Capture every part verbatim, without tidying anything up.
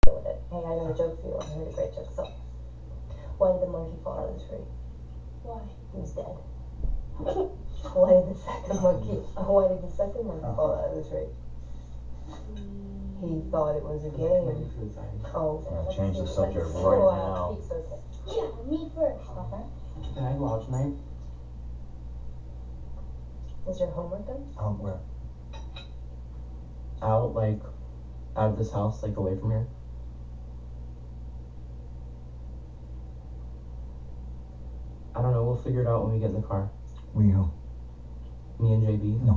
with it. Hey, I got a joke for you. I heard a great joke. So, why did the monkey fall out of the tree? Why? He was dead. Why did the second monkey? Why did the second monkey fall out of the tree? He thought it was a game. Oh, I'll change the subject right now. Yeah, me first. Okay. Can I go out tonight? Is your homework done? Um, where? Out, like, out of this house, like, away from here. I don't know, we'll figure it out when we get in the car. We who? Me and J B? No.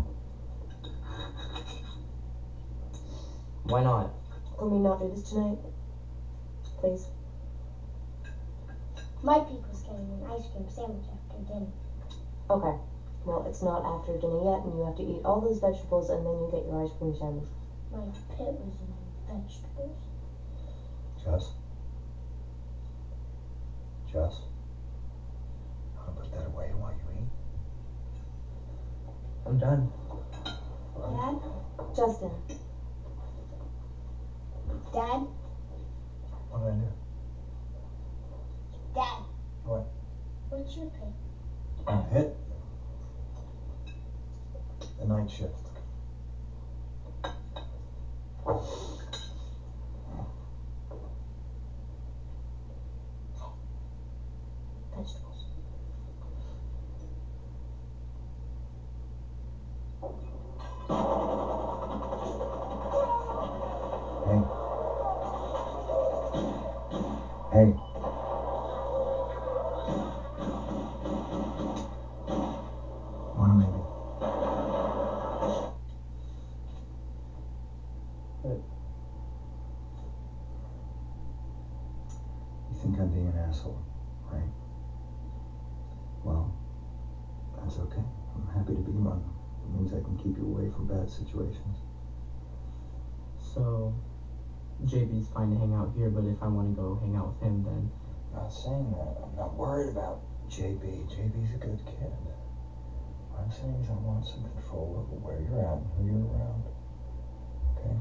Why not? Can we not do this tonight? Please? My people's getting an ice cream sandwich after dinner. Okay. Well, it's not after dinner yet, and you have to eat all those vegetables, and then you get your ice cream sandwich. My pit was in vegetables. Jess? Jess? I'm gonna put that away while you eat. I'm done. Dad? Justin. Dad? What did I do? Dad. What? What's your pit? Uh, hit? The night shift. Vegetables. Hey. Hey. Wanna maybe? What? You think I'm being an asshole, right? Well, that's okay. I'm happy to be one. It means I can keep you away from bad situations. So, J B's fine to hang out here, but if I want to go hang out with him, then... I'm not saying that. I'm not worried about J B. J B's a good kid. What I'm saying is I want some control over where you're at and who you're around. Okay?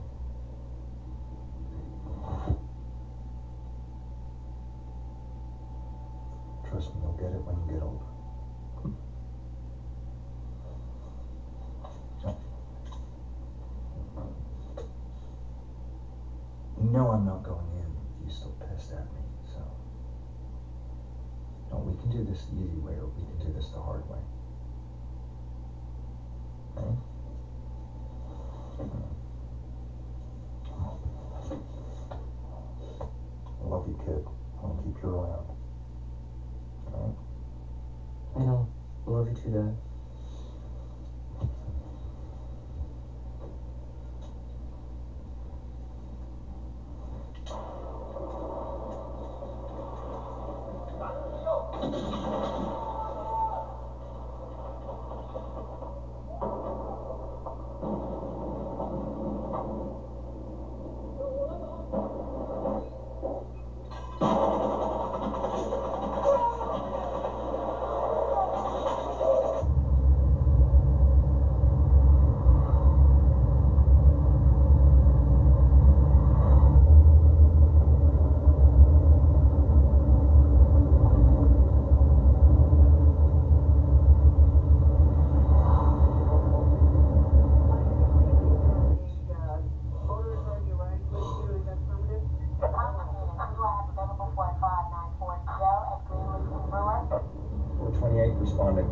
Trust me, you'll get it when you get older. You know I'm not going in if you're still pissed at me, so... No, we can do this the easy way, or we can do this the hard way. Okay? I love you, kid. I want to keep you around. Alright? I know. I love you too, Dad. four twenty-eight responding.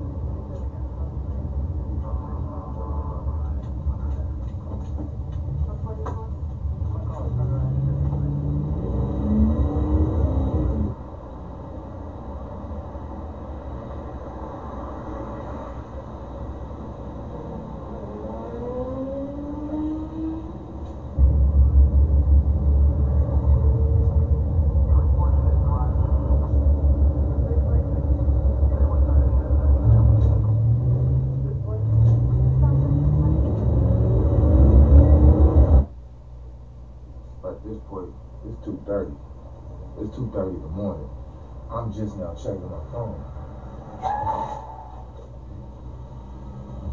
At this point, it's two thirty. It's two thirty in the morning. I'm just now checking my phone.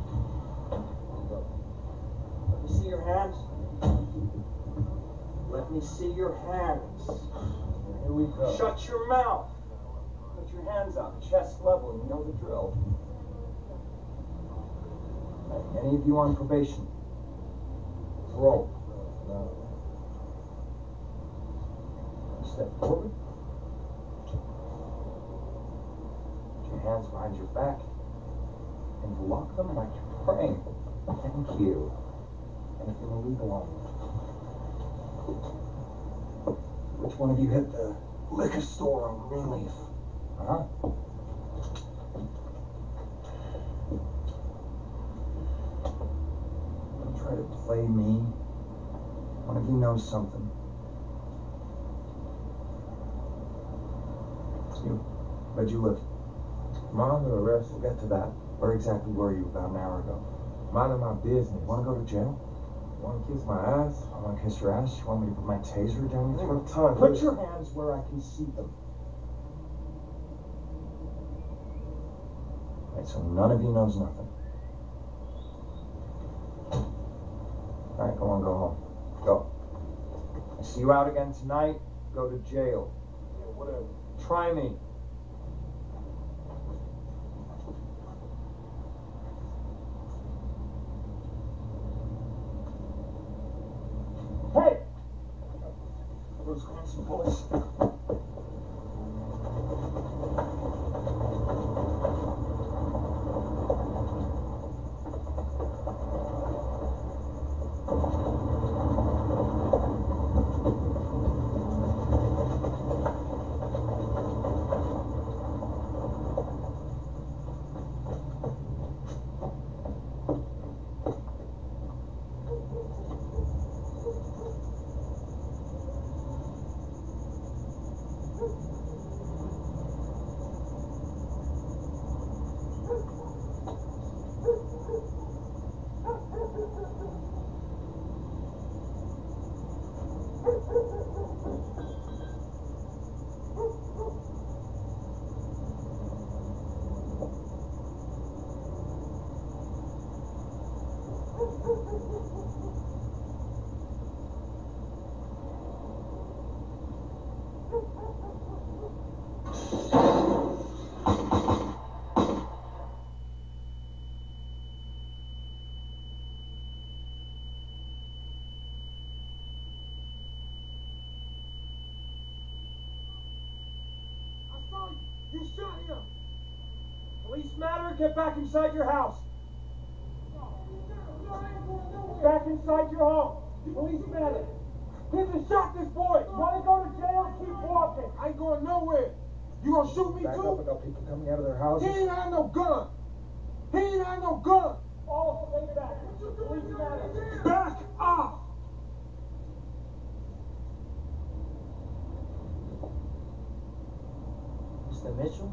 Let me see your hands. Let me me see your hands. Here we go. Shut your mouth. Put your hands out, chest level, you know the drill. Right, any of you on probation? Parole. No. Step forward. Put your hands behind your back. And lock them like you're praying. Thank you. Anything illegal on you? Which one of you hit the liquor store on Greenleaf? Huh? Don't try to play me. One of you knows something. You. Where'd you live? I'm under arrest. We'll get to that. Where exactly were you about an hour ago? Minding my business. Want to go to jail? Want to kiss my ass? I want to kiss your ass. You want me to put my taser down your throat? Time. Put your hands where I can see them. Right, so none of you knows nothing. All right, go on, go home. Go. I see you out again tonight. Go to jail. Yeah, whatever. Try me. Hey! Those crazy boys. You shot him! Police matter, get back inside your house. Back inside your home. Police matter. People shot this boy. You wanna go to jail? Keep walking. I ain't going nowhere. You gonna shoot me Back too? up, I got people coming out of their He houses. ain't had no gun. He ain't had no gun. All stay back. Police matter. Back off! Mister Mitchell?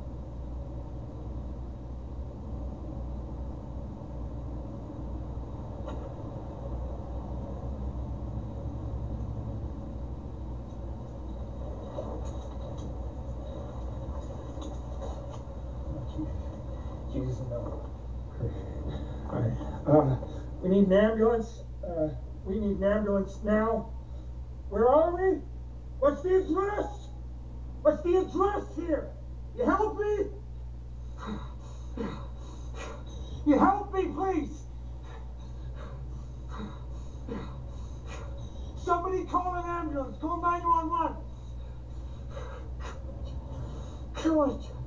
Jesus, no. Alright, uh, we need an ambulance, uh, we need an ambulance now. Where are we? What's the address? What's the address here? You help me? You help me, please? Somebody call an ambulance, call nine one one. George.